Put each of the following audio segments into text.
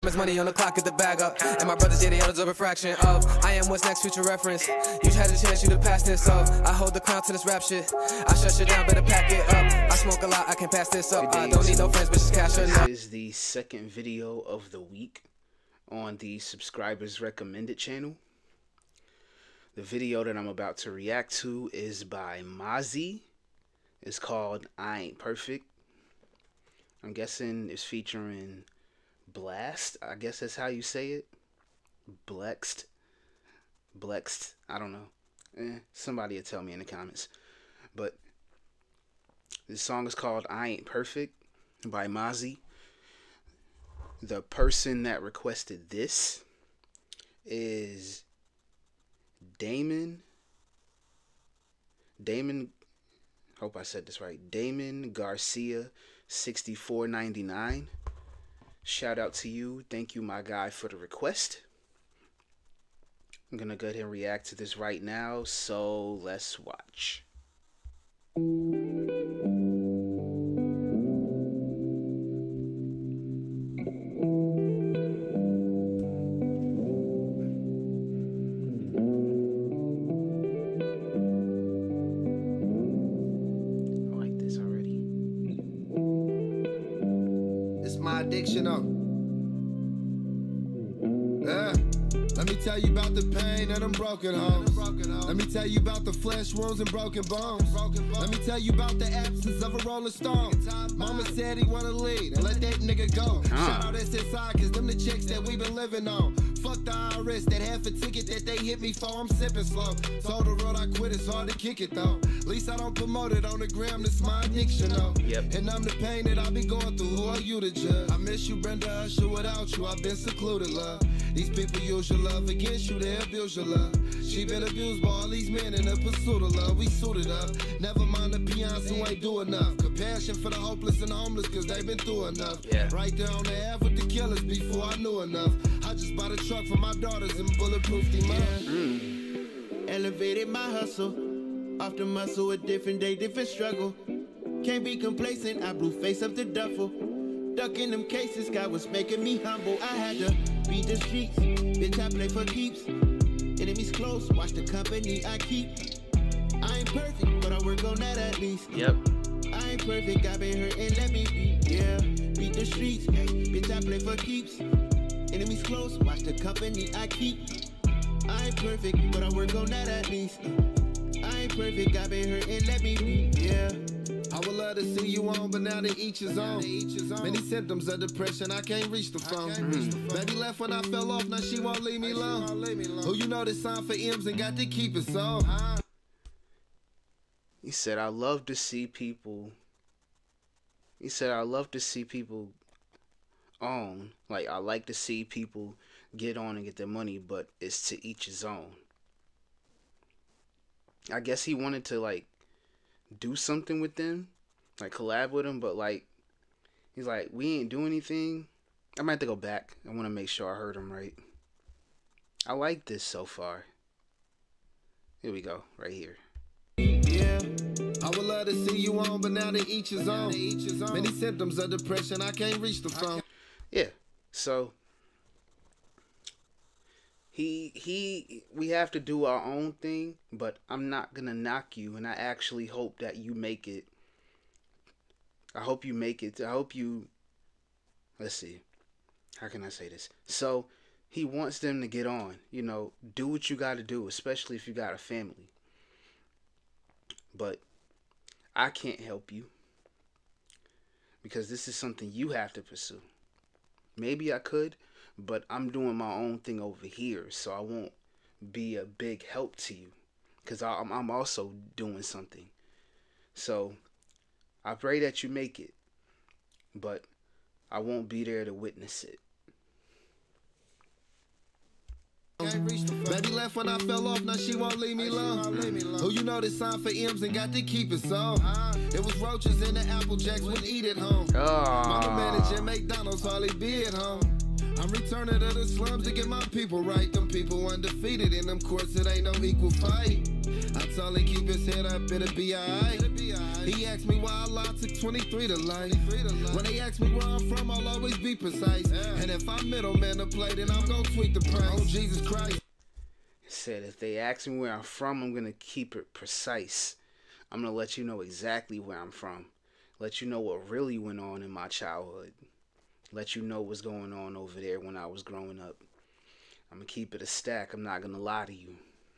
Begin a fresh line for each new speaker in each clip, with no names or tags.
money on the clock, get the bag up. And my brothers, yeah, they others of a fraction of I am what's next, future reference. You had a chance, you the past this up. I hold the crown to this rap shit. I shut shit down, better pack it up. I smoke a lot, I can pass this up. I don't need no friends, bitches cash enough.
This is the second video of the week on the subscribers recommended channel. The video that I'm about to react to is by Mozzy. It's called I Ain't Perfect. I'm guessing it's featuring Blxst. I guess that's how you say it. Blxst. I don't know. Somebody will tell me in the comments. But this song is called I Ain't Perfect by Mozzy. The person that requested this is Damon, hope I said this right, Damon Garcia 6499. Shout out to you. Thank you, my guy, for the request. I'm gonna go ahead and react to this right now, so let's watch.
My addiction up. Let me tell you about the pain of them broken homes. Let me tell you about the flesh wounds and broken bones. Let me tell you about the absence of a rolling stone. Mama said he wanna lead and let that nigga go. Shout out SSI, cause them the chicks that we been living on. Fuck the IRS, that half a ticket that they hit me for, I'm sipping slow. Told the road I quit, it's hard to kick it though. At least I don't promote it on the gram, this my addiction though. And I'm the pain that I be going through, who are you to judge? I miss you, Brenda Usher, without you I've been secluded, love. These people use your love against you, they abuse your love. She been abused by all these men in the pursuit of love. We suited up, never mind the peons who ain't do enough. Compassion for the hopeless and the homeless, cause they been through enough. Right there on the Ave with the killers before I knew enough. I just bought a truck for my daughters and bulletproof them up.
Elevated my hustle, off the muscle, a different day, different struggle. Can't be complacent, I blew face up the duffel. Ducking them cases, God was making me humble. I had to beat the streets, bitch I play for keeps. Enemies close, watch the company I keep. I ain't perfect, but I work on that at least. I ain't perfect, I been hurt and let me be. Beat the streets, bitch I play for keeps. Enemies close, watch the company I keep. I ain't perfect, but I work on that at least. I ain't perfect, I been hurt and let me be.
I would love to see you on, but now they each his own. Many symptoms of depression, I can't reach the phone. Baby left when I fell off, now she won't leave me alone. Who you know this sign for M's and got to keep it so.
He said, I love to see people. He said, I love to see people on. Like, I like to see people get on and get their money, but it's to each his own. I guess he wanted to, like, do something with them, like collab with them, but like he's like, we ain't do anything. I might have to go back. I want to make sure I heard him right. I like this so far. Here we go, right here.
I would love to see you on, but now they each his own. Many symptoms of depression, I can't reach the phone.
So we have to do our own thing, but I'm not gonna knock you, and I actually hope that you make it. I hope you make it. I hope you, let's see, how can I say this? So he wants them to get on, you know, do what you got to do, especially if you got a family. But I can't help you because this is something you have to pursue. Maybe I could, but I'm doing my own thing over here, so I won't be a big help to you because I'm also doing something. So I pray that you make it, but I won't be there to witness it.
Baby left when I fell off, now she won't leave me alone. Who you know this sign for M's and got to keep it so. It was roaches in the Apple Jacks, would eat at home. Mama managing McDonald's, hardly be at home. I'm returning to the slums to get my people right. Them people undefeated in them courts, it ain't no equal fight. I told him keep his head up, it'll be alright. He asked me why Allah took 23 to life. When they ask me where I'm from, I'll always be precise. And if I'm middleman to play, then I'm gonna tweet the price. Oh, Jesus Christ.
He said, if they ask me where I'm from, I'm gonna keep it precise. I'm gonna let you know exactly where I'm from. Let you know what really went on in my childhood. Let you know what's going on over there when I was growing up. I'm gonna keep it a stack. I'm not gonna lie to you.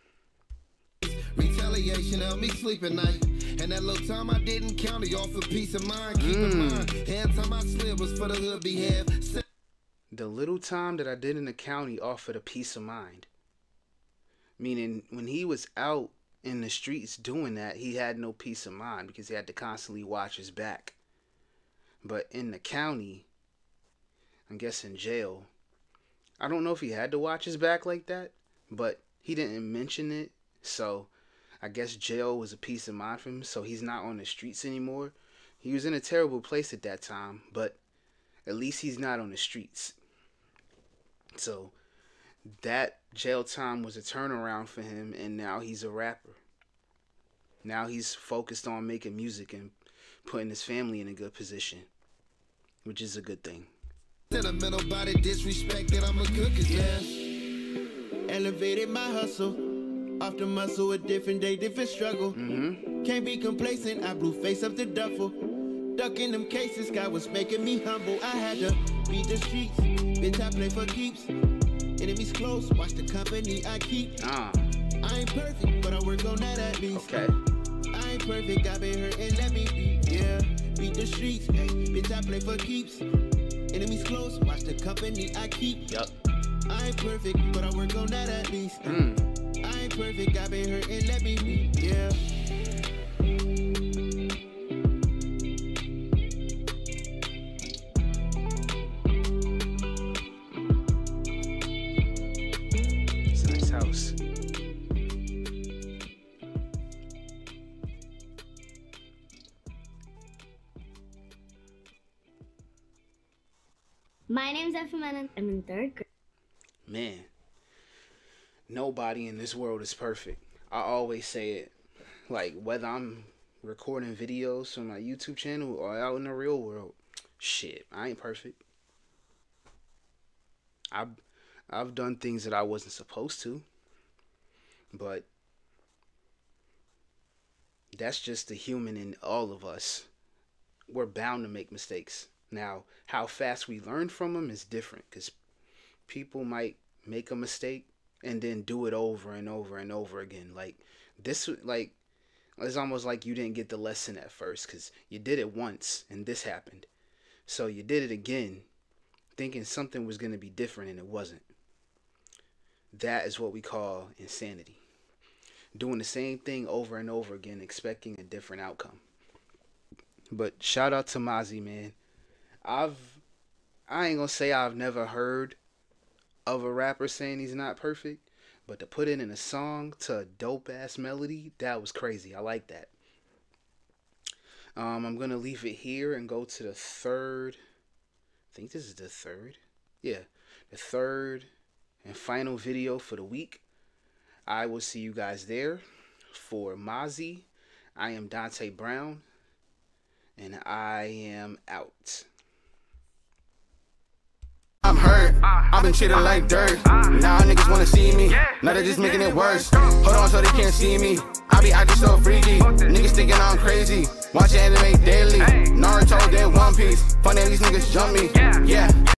Retaliation helped me sleep at night. And that little time I didn't count it off for peace of mind. Keep in mind, hand time I slid was for the hood behave.
The little time that I did in the county offered a peace of mind. Meaning, when he was out in the streets doing that, he had no peace of mind because he had to constantly watch his back. But in the county, I guess in jail, I don't know if he had to watch his back like that, but he didn't mention it. So I guess jail was a peace of mind for him. So he's not on the streets anymore. He was in a terrible place at that time, but at least he's not on the streets. So that jail time was a turnaround for him, and now he's a rapper. Now he's focused on making music and putting his family in a good position, which is a good thing.
Sentimental body disrespect that I'm a cook as well.
Elevated my hustle. Off the muscle, a different day, different struggle. Can't be complacent, I blew face up the duffel. Ducking them cases, God was making me humble. I had to beat the streets, bitch, I play for keeps. Enemies close, watch the company I keep. I ain't perfect, but I work on that at least.
Okay.
I ain't perfect, I've been hurt and let me be. Yeah, beat the streets, bitch, I play for keeps. Enemies close, watch the company I keep.
Yup.
I ain't perfect, but I work on that at least. I ain't perfect, I've been hurt and let me be, yeah.
It's a nice house.
My name's Efimena. I'm in 3rd grade.
Man, nobody in this world is perfect. I always say it. Like, whether I'm recording videos for my YouTube channel or out in the real world, shit, I ain't perfect. I've done things that I wasn't supposed to, but that's just the human in all of us. We're bound to make mistakes. Now, how fast we learn from them is different, because people might make a mistake and then do it over and over and over again. Like this, like it's almost like you didn't get the lesson at first, because you did it once and this happened. So you did it again, thinking something was going to be different, and it wasn't. That is what we call insanity. Doing the same thing over and over again, expecting a different outcome. But shout out to Mozzie, man. I ain't gonna say I've never heard of a rapper saying he's not perfect, but to put it in a song to a dope ass melody, that was crazy. I like that. I'm gonna leave it here and go to the third. I think this is the third. Yeah, the third and final video for the week. I will see you guys there. For Mozzie, I am Dante Brown, and I am out.
I'm hurt, I've been treated like dirt. Now niggas wanna see me, now they're just making it worse. Hold on so they can't see me, I be acting so freaky. Niggas thinking I'm crazy, watching anime daily. Naruto did One Piece, funny these niggas jump me, yeah.